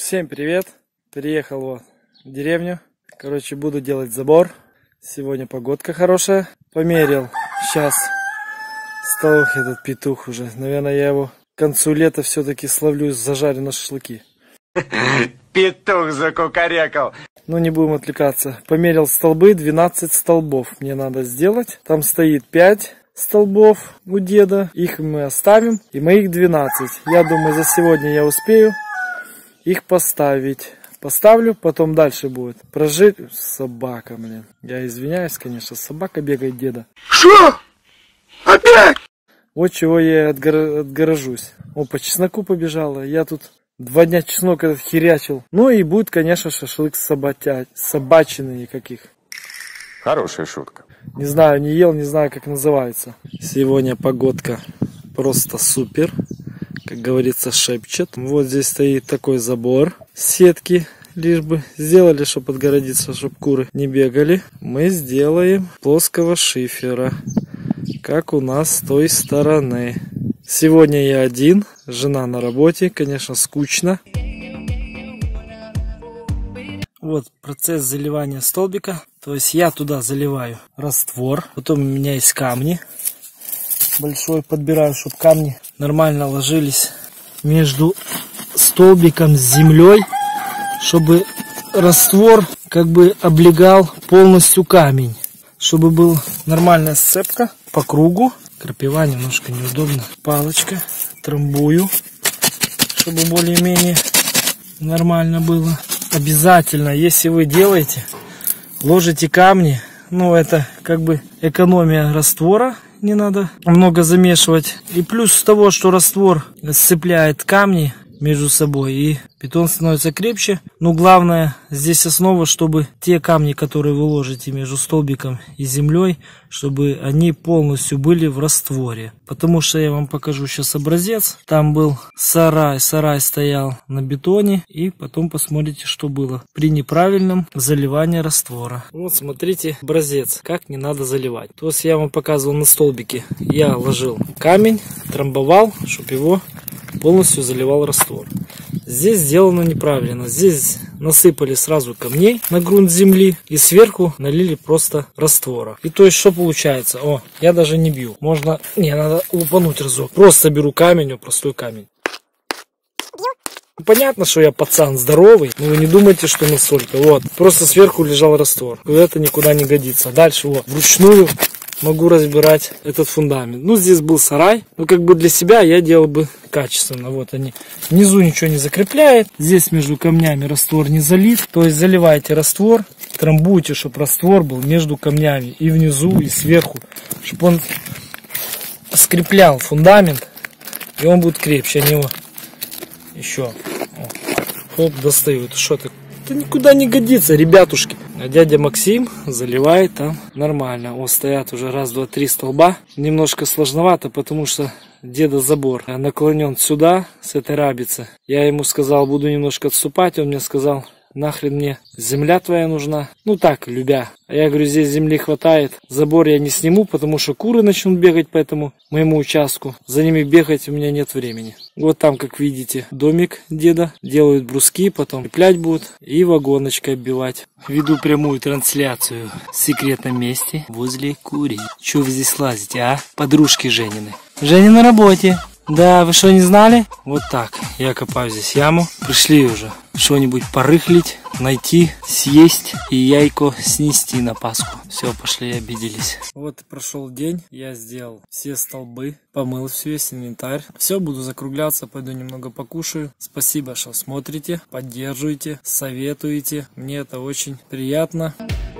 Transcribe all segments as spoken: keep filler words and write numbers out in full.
Всем привет! Приехал вот в деревню. Короче, буду делать забор. Сегодня погодка хорошая. Померил сейчас столб этот петух уже. Наверное, я его к концу лета все-таки словлю, зажарю на шашлыки. Петух закукарекал. Ну, не будем отвлекаться. Померил столбы, двенадцать столбов мне надо сделать. Там стоит пять столбов у деда. Их мы оставим. И моих двенадцать. Я думаю, за сегодня я успею их поставить. Поставлю, потом дальше будет прожить. Собака, блин. Я извиняюсь, конечно, собака бегает деда. Что? Опять? Вот чего я отгор... отгорожусь. О, по чесноку побежала. Я тут два дня чеснок этот херячил. Ну и будет, конечно, шашлык собатя... собачины каких. Хорошая шутка. Не знаю, не ел, не знаю, как называется. Сегодня погодка просто супер. Как говорится, шепчет. Вот здесь стоит такой забор. Сетки, лишь бы сделали, чтобы отгородиться, чтобы куры не бегали. Мы сделаем плоского шифера, как у нас с той стороны. Сегодня я один, жена на работе, конечно, скучно. Вот процесс заливания столбика. То есть я туда заливаю раствор. Потом у меня есть камни. Большой подбираю, чтобы камни нормально ложились между столбиком с землей, чтобы раствор как бы облегал полностью камень, чтобы была нормальная сцепка по кругу. Крапива немножко неудобно. Палочка, трамбую, чтобы более-менее нормально было. Обязательно, если вы делаете, ложите камни, ну это как бы экономия раствора. Не надо много замешивать. И плюс того, что раствор сцепляет камни между собой, и бетон становится крепче. Но главное здесь основа, чтобы те камни, которые вы ложите между столбиком и землей, чтобы они полностью были в растворе. Потому что я вам покажу сейчас образец. Там был сарай, сарай стоял на бетоне, и потом посмотрите, что было при неправильном заливании раствора. Вот смотрите образец, как не надо заливать. То есть я вам показывал на столбике. Я ложил камень, трамбовал, чтобы его полностью заливал раствор. Здесь сделано неправильно. Здесь насыпали сразу камней на грунт земли и сверху налили просто раствора. И то есть что получается? О, я даже не бью. Можно... Не, надо лупануть разок. Просто беру камень, о, простой камень. Понятно, что я пацан здоровый, но вы не думайте, что настолько. Вот, просто сверху лежал раствор. Это никуда не годится. Дальше вот, вручную могу разбирать этот фундамент. Ну, здесь был сарай. Ну, как бы для себя я делал бы качественно. Вот они. Внизу ничего не закрепляет. Здесь между камнями раствор не залит. То есть заливаете раствор, трамбуйте, чтобы раствор был между камнями. И внизу, и сверху. Чтобы он скреплял фундамент. И он будет крепче. Они его еще. Хоп, достаю. Это что такое? Это никуда не годится, ребятушки. А дядя Максим заливает там нормально. Вот стоят уже раз, два, три столба. Немножко сложновато, потому что деда забор наклонен сюда, с этой рабицы. Я ему сказал, буду немножко отступать. Он мне сказал, нахрен мне земля твоя нужна. Ну так, любя. А я говорю, здесь земли хватает. Забор я не сниму, потому что куры начнут бегать по этому моему участку. За ними бегать у меня нет времени. Вот там, как видите, домик деда. Делают бруски, потом петлять будут и вагоночкой оббивать. Веду прямую трансляцию в секретном месте возле курей. Че вы здесь лазите, а? Подружки Женины. Женя на работе. Да, вы что, не знали? Вот так, я копаю здесь яму. Пришли уже что-нибудь порыхлить, найти, съесть и яйко снести на Пасху. Все, пошли, обиделись. Вот и прошел день, я сделал все столбы, помыл все, весь инвентарь. Все, буду закругляться, пойду немного покушаю. Спасибо, что смотрите, поддерживаете, советуете. Мне это очень приятно.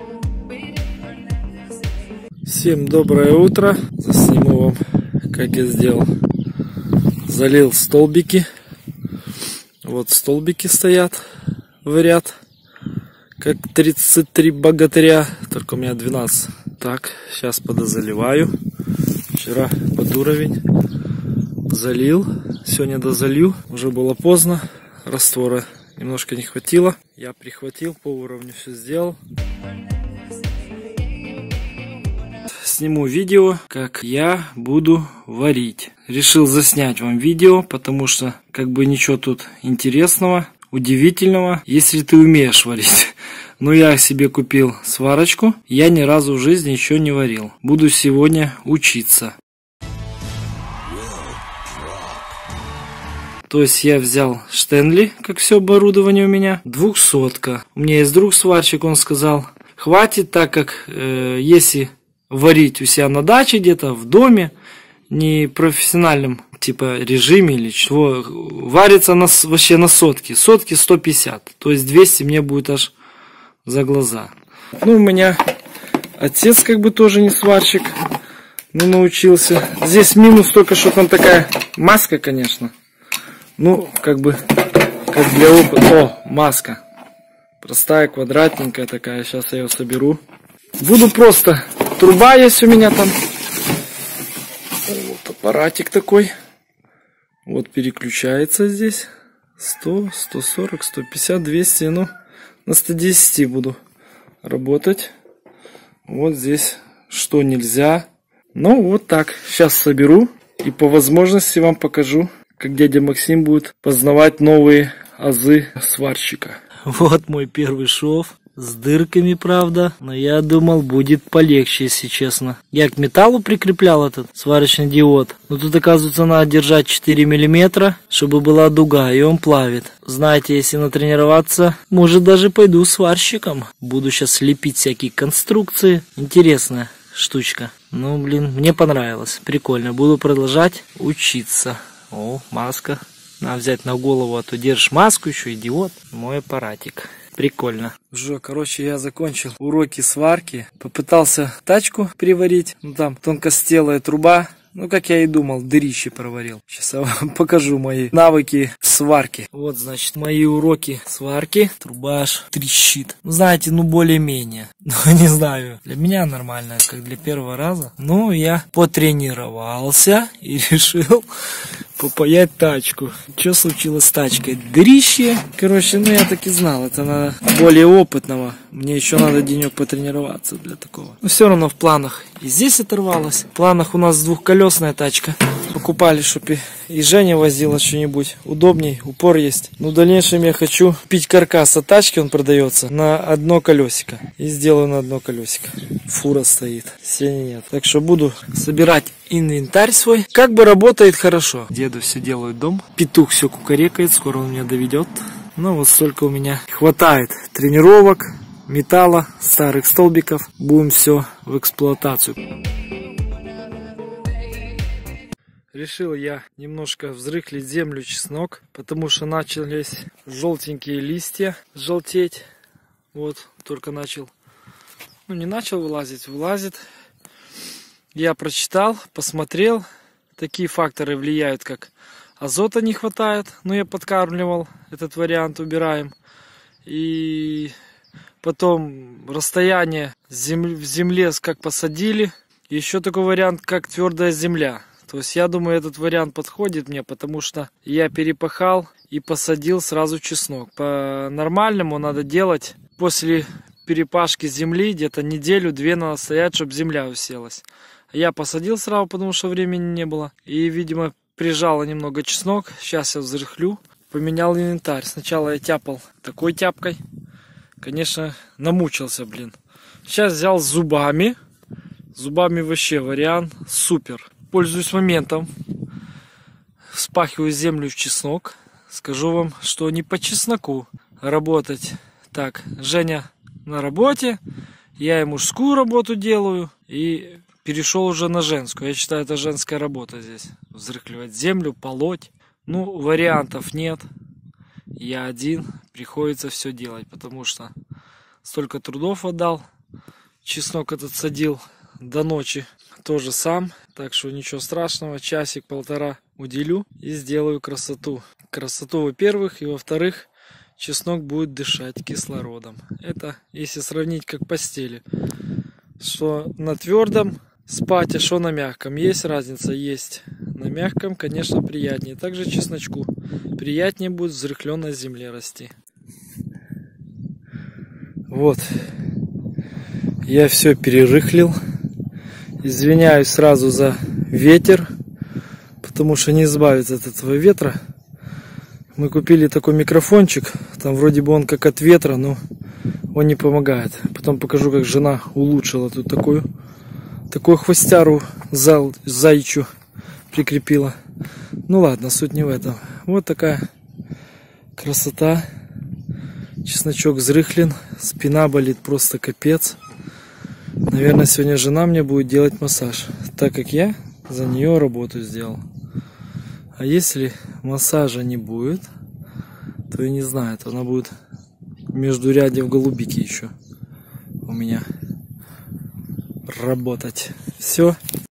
Всем доброе утро. Засниму вам, как я сделал. Залил столбики. Вот столбики стоят в ряд. Как тридцать три богатыря. Только у меня двенадцать. Так, сейчас подозаливаю. Вчера под уровень залил. Сегодня дозалью. Уже было поздно. Раствора немножко не хватило. Я прихватил, по уровню все сделал. Сниму видео, как я буду варить. Решил заснять вам видео, потому что как бы ничего тут интересного. удивительного, если ты умеешь варить. Но я себе купил сварочку, я ни разу в жизни еще не варил. Буду сегодня учиться. То есть я взял Штенли, как все оборудование у меня, двухсотка. У меня есть друг сварщик, он сказал, хватит, так как э, если варить у себя на даче где-то, в доме, не профессиональном типа режиме или чего, варится на, вообще на сотки, сотки сто пятьдесят, то есть двести мне будет аж за глаза. Ну, у меня отец как бы тоже не сварщик, но научился. Здесь минус только, что там такая маска, конечно. Ну, как бы, как для опыта. О, маска. Простая, квадратненькая такая. Сейчас я ее соберу. Буду просто. Труба есть у меня там. Вот аппаратик такой. Вот переключается здесь. сто, сто сорок, сто пятьдесят, двести. Ну, на сто десять буду работать. Вот здесь что нельзя. Ну, вот так. Сейчас соберу. И по возможности вам покажу, как дядя Максим будет познавать новые азы сварщика. Вот мой первый шов. С дырками, правда. Но я думал, будет полегче, если честно. Я к металлу прикреплял этот сварочный диод. Но тут, оказывается, надо держать четыре миллиметра, чтобы была дуга, и он плавит. Знаете, если натренироваться, может, даже пойду сварщиком. Буду сейчас лепить всякие конструкции. Интересная штучка. Ну, блин, мне понравилось. Прикольно. Буду продолжать учиться. О, маска. Надо взять на голову, а то держишь маску еще, идиот. Мой аппаратик. Прикольно. Уже, короче, я закончил уроки сварки. Попытался тачку приварить. Ну, там тонкостелая труба. Ну, как я и думал, дырище проварил. Сейчас я вам покажу мои навыки сварки. Вот, значит, мои уроки сварки. Труба аж трещит. Ну, знаете, ну, более-менее. Ну, не знаю. Для меня нормально, как для первого раза. Ну, я потренировался и решил попаять тачку. Что случилось с тачкой? Дырище. Короче, ну, я так и знал. Это надо более опытного. Мне еще надо денек потренироваться для такого. Но все равно в планах. И здесь оторвалось. В планах у нас двухколесная тачка. Покупали, чтобы и Женя возила что-нибудь. Удобней, упор есть. Но в дальнейшем я хочу купить каркас от тачки, он продается, на одно колесико. И сделаю на одно колесико. Фура стоит, сени нет. Так что буду собирать инвентарь свой. Как бы работает хорошо. Деду все делают дом. Петух все кукарекает, скоро он меня доведет. Ну вот столько у меня хватает тренировок, металла, старых столбиков. Будем все в эксплуатацию. Решил я немножко взрыхлить землю, чеснок, потому что начались желтенькие листья желтеть. Вот, только начал, ну не начал вылазить, вылазит. Я прочитал, посмотрел, такие факторы влияют, как азота не хватает, но я подкармливал, этот вариант убираем. И потом расстояние в земле, как посадили. Еще такой вариант, как твердая земля. То есть я думаю, этот вариант подходит мне, потому что я перепахал и посадил сразу чеснок. По-нормальному надо делать после перепашки земли, где-то неделю-две надо стоять, чтобы земля уселась. Я посадил сразу, потому что времени не было. И, видимо, прижало немного чеснок. Сейчас я взрыхлю. Поменял инвентарь. Сначала я тяпал такой тяпкой. Конечно, намучился, блин. Сейчас взял зубами. Зубами вообще вариант супер. Пользуюсь моментом. Вспахиваю землю в чеснок. Скажу вам, что не по чесноку работать. Так, Женя на работе. Я и мужскую работу делаю. И перешел уже на женскую. Я считаю, это женская работа здесь. Взрыхливать землю, полоть. Ну, вариантов нет. Я один. Приходится все делать, потому что столько трудов отдал. Чеснок этот садил до ночи тоже сам. Так что ничего страшного. Часик-полтора уделю и сделаю красоту. Красоту, во-первых. И во-вторых, чеснок будет дышать кислородом. Это если сравнить как постели. Что на твердом спать, а что на мягком. Есть разница? Есть. На мягком, конечно, приятнее. Также чесночку. Приятнее будет в взрыхленной земле расти. Вот. Я все перерыхлил. Извиняюсь сразу за ветер, потому что не избавиться от этого ветра Мы купили такой микрофончик. Там вроде бы он как от ветра, но он не помогает. Потом покажу, как жена улучшила тут такую, такую хвостяру зал, зайчу прикрепила. Ну ладно, суть не в этом. Вот такая красота. Чесночок взрыхлен. Спина болит просто капец. Наверное, сегодня жена мне будет делать массаж, так как я за нее работу сделал. А если массажа не будет, то я не знаю, то она будет между рядев голубики еще у меня работать. Все.